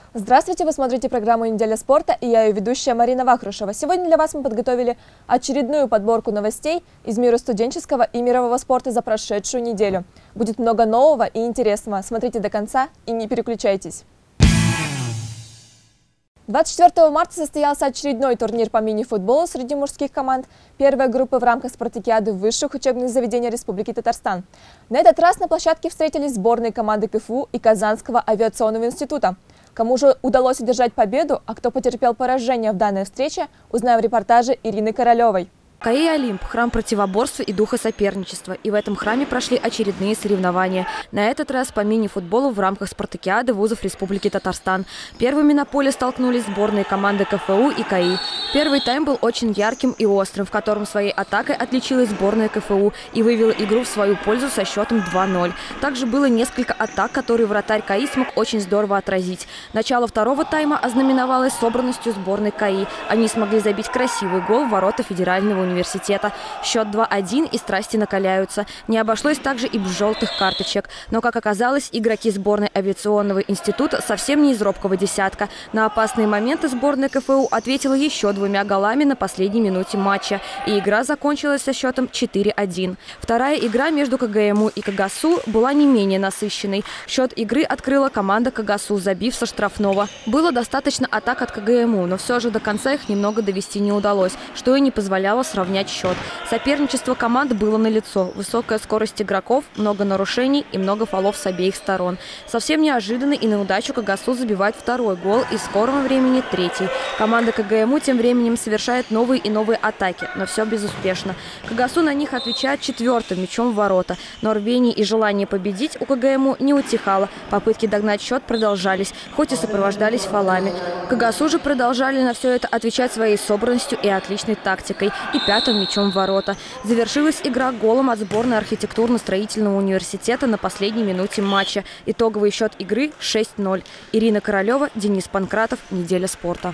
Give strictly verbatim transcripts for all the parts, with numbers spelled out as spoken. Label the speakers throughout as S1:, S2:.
S1: Здравствуйте, вы смотрите программу «Неделя спорта» и я ее ведущая Марина Вахрушева. Сегодня для вас мы подготовили очередную подборку новостей из мира студенческого и мирового спорта за прошедшую неделю. Будет много нового и интересного. Смотрите до конца и не переключайтесь. двадцать четвёртого марта состоялся очередной турнир по мини-футболу среди мужских команд первой группы в рамках спартакиады высших учебных заведений Республики Татарстан. На этот раз на площадке встретились сборные команды КФУ и Казанского авиационного института. Кому же удалось одержать победу, а кто потерпел поражение в данной встрече, узнаем в репортаже Ирины Королевой.
S2: КАИ «Олимп» – храм противоборства и духа соперничества. И в этом храме прошли очередные соревнования. На этот раз по мини-футболу в рамках спартакиады вузов Республики Татарстан. Первыми на поле столкнулись сборные команды КФУ и КАИ. Первый тайм был очень ярким и острым, в котором своей атакой отличилась сборная КФУ и вывела игру в свою пользу со счетом два ноль. Также было несколько атак, которые вратарь КАИ смог очень здорово отразить. Начало второго тайма ознаменовалось собранностью сборной КАИ. Они смогли забить красивый гол в ворота федерального университета. Счет два один и страсти накаляются. Не обошлось также и без желтых карточек. Но, как оказалось, игроки сборной авиационного института совсем не из робкого десятка. На опасные моменты сборная КФУ ответила еще двумя голами на последней минуте матча. И игра закончилась со счетом четыре один. Вторая игра между КГМУ и КАГАСУ была не менее насыщенной. Счет игры открыла команда КАГАСУ, забив со штрафного. Было достаточно атак от КГМУ, но все же до конца их немного довести не удалось, что и не позволяло сравнивать равнять счет. Соперничество команд было налицо. Высокая скорость игроков, много нарушений и много фолов с обеих сторон. Совсем неожиданно и на удачу КАГАСУ забивает второй гол и в скором времени третий. Команда КГМУ тем временем совершает новые и новые атаки, но все безуспешно. КАГАСУ на них отвечает четвертым мячом в ворота. Но рвение и желание победить у КГМУ не утихало. Попытки догнать счет продолжались, хоть и сопровождались фолами. КАГАСУ же продолжали на все это отвечать своей собранностью и отличной тактикой. И пятым мячом в ворота. Завершилась игра голом от сборной архитектурно-строительного университета на последней минуте матча. Итоговый счет игры шесть ноль. Ирина Королева, Денис Панкратов. Неделя спорта.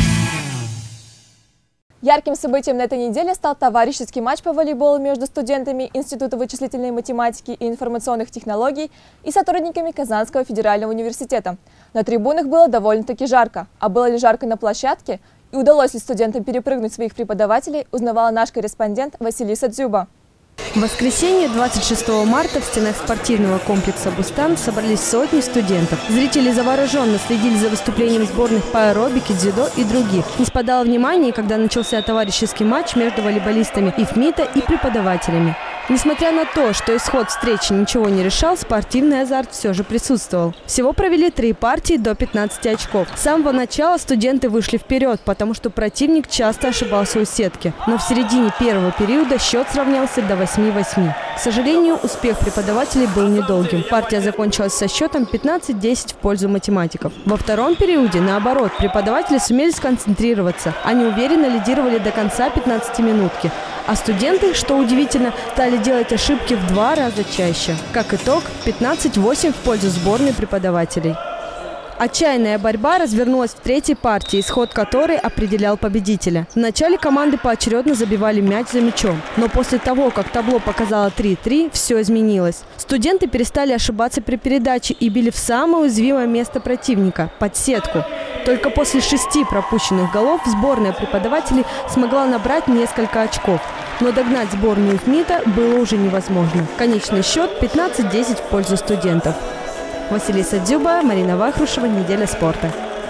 S1: Ярким событием на этой неделе стал товарищеский матч по волейболу между студентами Института вычислительной математики и информационных технологий и сотрудниками Казанского федерального университета. На трибунах было довольно-таки жарко. А было ли жарко на площадке? И удалось ли студентам перепрыгнуть своих преподавателей, узнавала наш корреспондент Василиса Дзюба.
S3: В воскресенье, двадцать шестого марта, в стенах спортивного комплекса «Бустан» собрались сотни студентов. Зрители завороженно следили за выступлением сборных по аэробике, дзюдо и других. Не спадало внимания, когда начался товарищеский матч между волейболистами ИФМИТа и преподавателями. Несмотря на то, что исход встречи ничего не решал, спортивный азарт все же присутствовал. Всего провели три партии до пятнадцати очков. С самого начала студенты вышли вперед, потому что противник часто ошибался у сетки. Но в середине первого периода счет сравнялся до восьми восьми. К сожалению, успех преподавателей был недолгим. Партия закончилась со счетом пятнадцать десять в пользу математиков. Во втором периоде, наоборот, преподаватели сумели сконцентрироваться. Они уверенно лидировали до конца пятнадцатиминутки. А студенты, что удивительно, стали делать ошибки в два раза чаще. Как итог, пятнадцать восемь в пользу сборной преподавателей. Отчаянная борьба развернулась в третьей партии, исход которой определял победителя. Вначале команды поочередно забивали мяч за мячом. Но после того, как табло показало три три, все изменилось. Студенты перестали ошибаться при передаче и били в самое уязвимое место противника – под сетку. Только после шести пропущенных голов сборная преподавателей смогла набрать несколько очков. Но догнать сборную ИФМИТа было уже невозможно. Конечный счет пятнадцать десять в пользу студентов. Василиса Дзюба, Марина Вахрушева, Неделя спорта.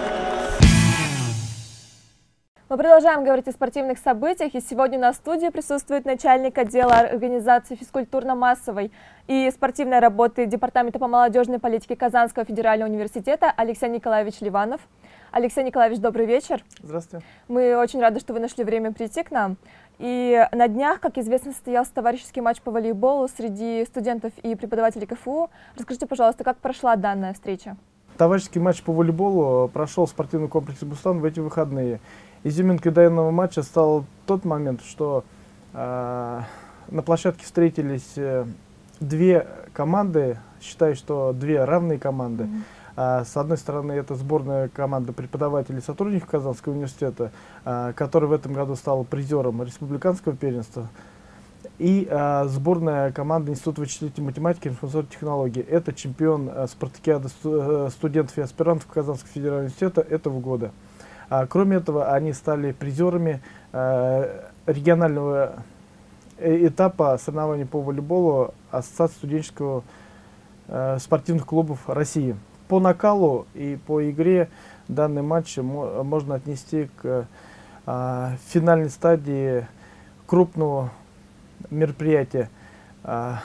S1: Мы продолжаем говорить о спортивных событиях, и сегодня на студии присутствует начальник отдела организации физкультурно-массовой и спортивной работы Департамента по молодежной политике Казанского федерального университета Алексей Николаевич Ливанов. Алексей Николаевич, добрый вечер.
S4: Здравствуйте.
S1: Мы очень рады, что вы нашли время прийти к нам. И на днях, как известно, состоялся товарищеский матч по волейболу среди студентов и преподавателей КФУ. Расскажите, пожалуйста, как прошла данная встреча?
S4: Товарищеский матч по волейболу прошел в спортивном комплексе «Бустан» в эти выходные. Изюминкой данного матча стал тот момент, что э, на площадке встретились э, две команды, считаю, что две равные команды. Mm-hmm. а, с одной стороны, это сборная команда преподавателей и сотрудников Казанского университета, а, которая в этом году стала призером республиканского первенства. и э, сборная команды Института вычислительной математики и информационной технологии. Это чемпион э, спартакиады сту студентов и аспирантов Казанского федерального университета этого года. А, кроме этого, они стали призерами э, регионального этапа соревнований по волейболу Ассоциации студенческого э, спортивных клубов России. По накалу и по игре данный матч мо можно отнести к э, финальной стадии крупного мероприятия. А,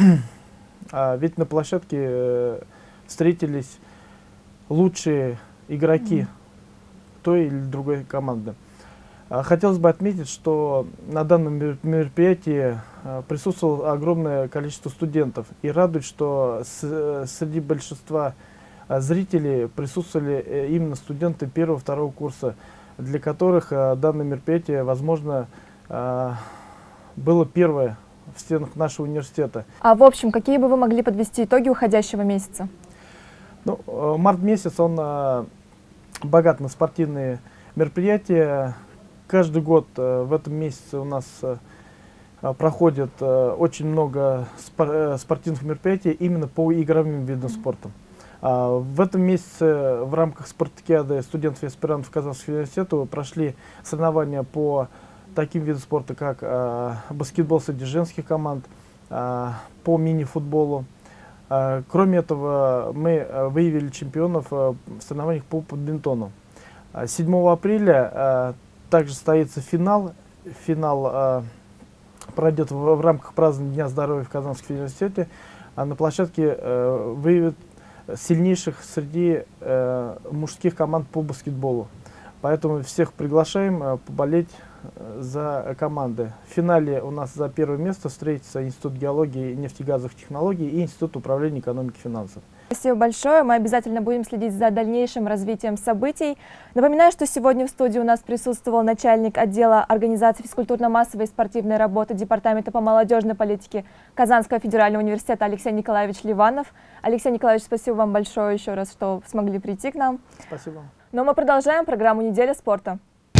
S4: а ведь на площадке э, встретились лучшие игроки mm. той или другой команды. Хотелось бы отметить, что на данном мероприятии присутствовало огромное количество студентов. И радует, что среди большинства зрителей присутствовали именно студенты первого-второго курса, для которых данное мероприятие, возможно, было первое в стенах нашего университета.
S1: А в общем, какие бы вы могли подвести итоги уходящего месяца?
S4: Ну, март месяц, он богат на спортивные мероприятия. Каждый год э, в этом месяце у нас э, проходит э, очень много спор э, спортивных мероприятий именно по игровым видам спорта. А, в этом месяце в рамках спартакиады студентов и аспирантов Казанского университета прошли соревнования по таким видам спорта, как э, баскетбол среди женских команд, э, по мини-футболу. Э, кроме этого, мы выявили чемпионов э, в соревнованиях по бадминтону. седьмого апреля э, также состоится финал. Финал э, пройдет в, в рамках празднования Дня здоровья в Казанском университете. А на площадке э, выявят сильнейших среди э, мужских команд по баскетболу. Поэтому всех приглашаем э, поболеть э, за команды. В финале у нас за первое место встретится Институт геологии и нефтегазовых технологий и Институт управления экономики и финансов.
S1: Спасибо большое. Мы обязательно будем следить за дальнейшим развитием событий. Напоминаю, что сегодня в студии у нас присутствовал начальник отдела организации физкультурно-массовой и спортивной работы Департамента по молодежной политике Казанского федерального университета Алексей Николаевич Ливанов. Алексей Николаевич, спасибо вам большое еще раз, что смогли прийти к нам.
S4: Спасибо.
S1: Но мы продолжаем программу «Неделя спорта».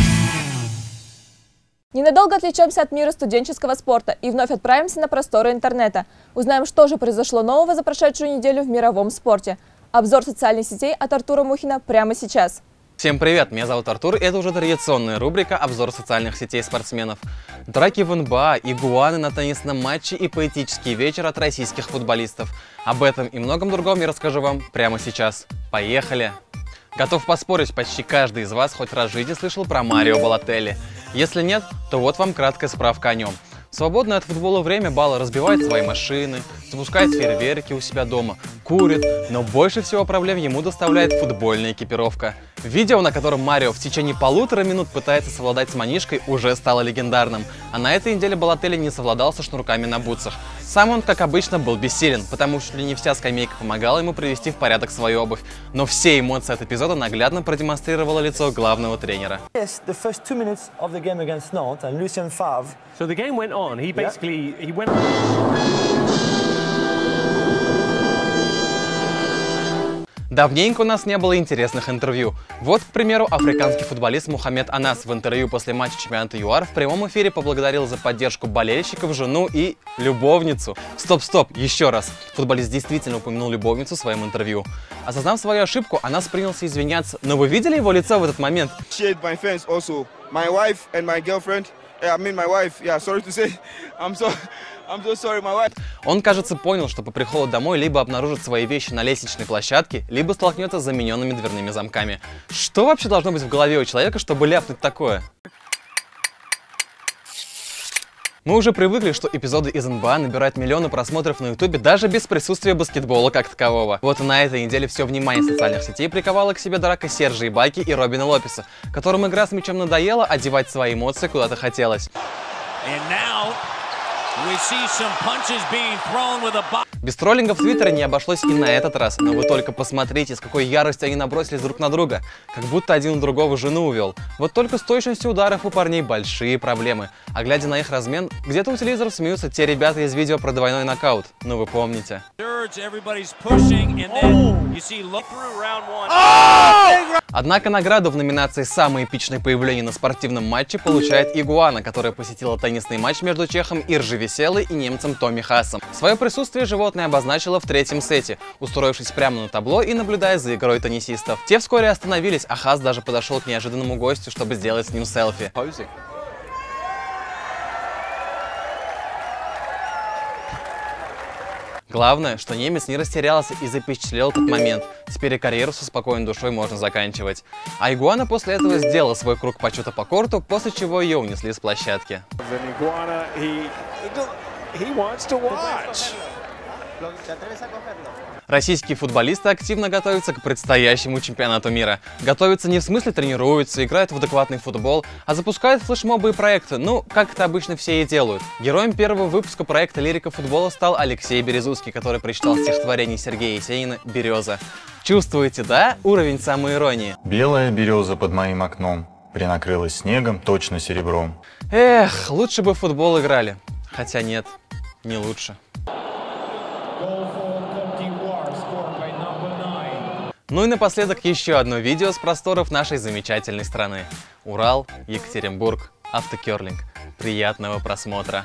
S1: Ненадолго отвлечемся от мира студенческого спорта и вновь отправимся на просторы интернета. Узнаем, что же произошло нового за прошедшую неделю в мировом спорте. Обзор социальных сетей от Артура Мухина прямо сейчас.
S5: Всем привет, меня зовут Артур, и это уже традиционная рубрика «Обзор социальных сетей спортсменов». Драки в эн бэ а, игуаны на теннисном матче и поэтический вечер от российских футболистов. Об этом и многом другом я расскажу вам прямо сейчас. Поехали! Готов поспорить, почти каждый из вас хоть раз в жизни слышал про Марио Балотелли. Если нет, то вот вам краткая справка о нем. В свободное от футбола время Бало разбивает свои машины, запускает фейерверки у себя дома, курит, но больше всего проблем ему доставляет футбольная экипировка. Видео, на котором Марио в течение полутора минут пытается совладать с манишкой, уже стало легендарным. А на этой неделе Балотелли не совладал со шнурками на бутсах. Сам он, как обычно, был бессилен, потому что не вся скамейка помогала ему привести в порядок свою обувь. Но все эмоции от эпизода наглядно продемонстрировало лицо главного тренера.
S6: Yes, the first two minutes of the game against Nantes and Lucien Favre.
S7: So the game went on. He basically he went.
S5: Давненько у нас не было интересных интервью. Вот, к примеру, африканский футболист Мухаммед Анас в интервью после матча чемпионата ЮАР в прямом эфире поблагодарил за поддержку болельщиков жену и любовницу. Стоп-стоп, еще раз. Футболист действительно упомянул любовницу в своем интервью. Осознав свою ошибку, Анас принялся извиняться. Но вы видели его лицо в этот момент? Он, кажется, понял, что по приходу домой либо обнаружит свои вещи на лестничной площадке, либо столкнется с замененными дверными замками. Что вообще должно быть в голове у человека, чтобы ляпнуть такое? Мы уже привыкли, что эпизоды из эн бэ а набирают миллионы просмотров на ютубе даже без присутствия баскетбола как такового. Вот и на этой неделе все внимание социальных сетей приковала к себе драка Сержа Ибаки и Робина Лопеса, которым игра с мячом надоела, а девать свои эмоции куда-то хотелось. Без троллинга в Твиттере не обошлось и на этот раз, но вы только посмотрите, с какой яростью они набросились друг на друга, как будто один у другого жену увел. Вот только с точностью ударов у парней большие проблемы, а глядя на их размен, где-то у телевизоров смеются те ребята из видео про двойной нокаут, ну вы помните. Однако награду в номинации «Самое эпичное появление на спортивном матче» получает Игуана, которая посетила теннисный матч между чехом Иржи Веселой и немцем Томми Хасом. Свое присутствие животное обозначило в третьем сете, устроившись прямо на табло и наблюдая за игрой теннисистов. Те вскоре остановились, а Хас даже подошел к неожиданному гостю, чтобы сделать с ним селфи. Главное, что немец не растерялся и запечатлел этот момент. Теперь и карьеру со спокойной душой можно заканчивать. А Игуана после этого сделала свой круг почета по корту, после чего ее унесли с площадки. Российские футболисты активно готовятся к предстоящему чемпионату мира. Готовятся не в смысле тренируются, играют в адекватный футбол, а запускают флешмобы и проекты, ну, как это обычно все и делают. Героем первого выпуска проекта «Лирика футбола» стал Алексей Березуцкий, который прочитал стихотворение Сергея Есенина «Береза». Чувствуете, да, уровень самоиронии?
S8: Белая береза под моим окном принакрылась снегом, точно серебром.
S5: Эх, лучше бы в футбол играли. Хотя нет, не лучше. Ну и напоследок еще одно видео с просторов нашей замечательной страны. Урал, Екатеринбург, автокерлинг. Приятного просмотра!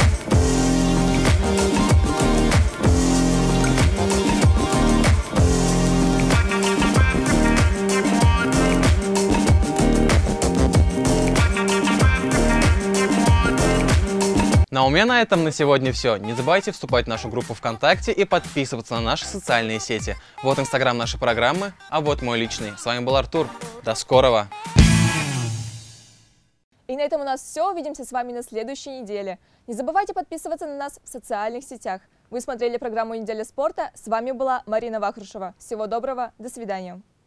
S5: Ну а у меня на этом на сегодня все. Не забывайте вступать в нашу группу ВКонтакте и подписываться на наши социальные сети. Вот инстаграм нашей программы, а вот мой личный. С вами был Артур. До скорого!
S1: И на этом у нас все. Увидимся с вами на следующей неделе. Не забывайте подписываться на нас в социальных сетях. Вы смотрели программу «Неделя спорта». С вами была Марина Вахрушева. Всего доброго. До свидания.